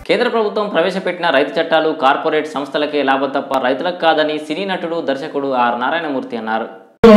కేంద్ర ప్రభుత్వం ప్రవేశపెట్టిన రైతు చట్టాలు కార్పొరేట్ సంస్థలకే లాభం తప్ప రైతులకు కాదని సినీ నటుడు దర్శకుడు ఆర్ నారాయణమూర్తి అన్నారు.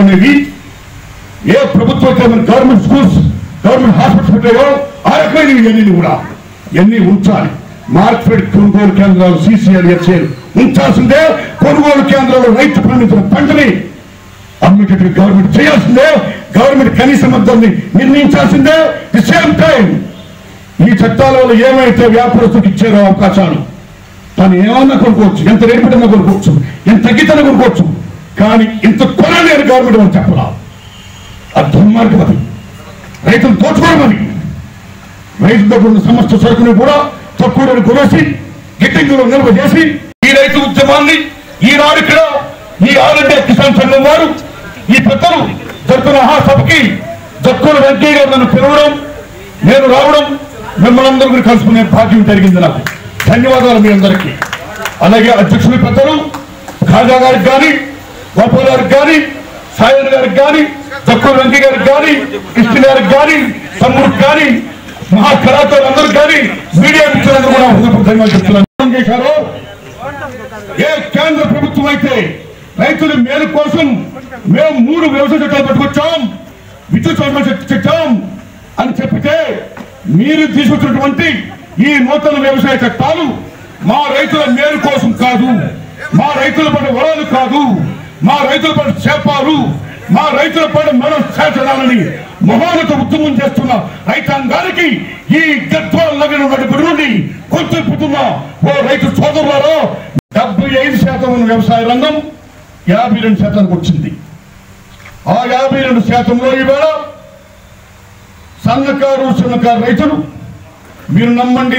ఏ ప్రభుత్వ గవర్నమెంట్ స్కూల్స్ గవర్నమెంట్ హాస్పిటల్స్ ఉంటాయో ఆ రకమైనవి కూడా ఎన్ని ఉంచాలి. మార్కెట్ కొనుగోలు కేంద్రాలు సీసీఆర్ ఎస్ఏలు ఉంచాల్సిందే. కొనుగోలు కేంద్రాలు రైతు పండించిన పంటని అమ్మేటట్టు గవర్నమెంట్ చేయాల్సిందే. గవర్నమెంట్ కనీస మద్దతుని నిర్ణయించాల్సిందే. ది సేమ్ టైం ఈ చట్టాల వల్ల ఏమైతే వ్యాపారస్తులకు ఇచ్చారో అవకాశాలు తను ఏమన్నా కొనుక్కోవచ్చు, ఎంత రేటు పెట్టినా కొనుక్కోవచ్చు, ఎంత తగ్గితేనే కొనుక్కోవచ్చు. కానీ ఇంత కొనలేని గవర్నమెంట్ వాళ్ళు చెప్పరా? అది దుర్మార్గం. అది రైతులు దోచుకోవడమని రైతు దగ్గర ఉన్న సమస్త సరుకుని కూడా తక్కువ కొనేసి గిట్టింగులో నిల్వ చేసి ఈ రైతు ఉద్యమాన్ని ఈనాడు ఇక్కడ ఈ ఆల్ ఇండియా కిసాన్ సంఘం వారు ఈ పెద్దలు జరుగుతున్న మహాసభకి జక్కుల వెంకయ్య గారు నన్ను పిలవడం, నేను రావడం, మిమ్మల్ని అందరూ కలుసుకునే భాగ్యం జరిగింది. నాకు ధన్యవాదాలు మీ అందరికీ. అలాగే అధ్యక్షులు పెద్దలు ఖాజా గారికి కానీ, గోపాల్ గారికి కానీ, సాయన్ గారికి కానీ, జక్కుల వెంకయ్య గారికి కానీ, కృష్ణ గారికి కానీ, తమ్ముడికి కానీ, మహాకళాకారులు అందరికి కానీ, మీడియా మిత్రులందరూ కూడా ధన్యవాదాలు చెప్తున్నాను. చేశారు. ఏ కేంద్ర ప్రభుత్వం అయితే రైతుల మేలు కోసం మేము 3 వ్యవసాయ చట్టాలు పట్టుకొచ్చాం, విద్యుత్ చట్టం అని చెప్పితే మీరు తీసుకొచ్చినటువంటి ఈ నూతన వ్యవసాయ చట్టాలు మా రైతుల మేలు కోసం కాదు, మా రైతుల పడి వరాలు కాదు, మా రైతుల పడి చేపాలు, మా రైతుల పడి మనం శాసనాలని మహోన్నత ఉద్యమం చేస్తున్న రైతాంగానికి ఈ గద్వాల నగరం నడుపుడి నుండి కొంచెం పుట్టున్న ఓ రైతు సోదరులారో 75% ఉన్న వ్యవసాయ రంగం 52% వచ్చింది. ఆ 52%లో ఈవేళ సన్నకారు రైతులు మీరు నమ్మండి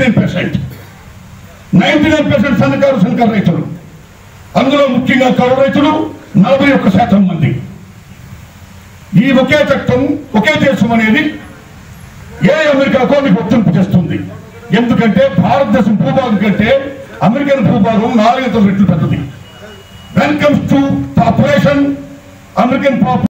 99% సన్నకారు రైతులు. అందులో ముఖ్యంగా కౌలు రైతులు 41% మంది. ఈ ఒకే చట్టం ఒకే దేశం అనేది ఏ అమెరికాకో మీకు వర్తింపు చేస్తుంది. ఎందుకంటే భారతదేశం భూభాగం కంటే అమెరికన్ భూభాగం 4 రెట్లు పెద్దది. When comes to population American